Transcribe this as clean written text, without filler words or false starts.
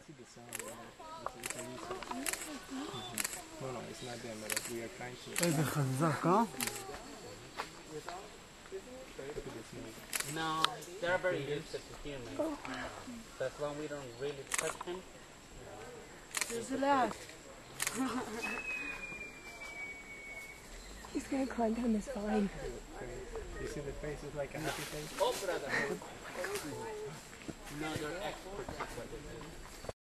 see the sound. It's a no, it's not them, but we are trying to. Ej, wychadzaka? No, they're very used to humans. So as long as we don't really touch him. Sloth. He's gonna climb down this vine. You see the face is like a happy face? Oh, brother. No, they're experts at what they do.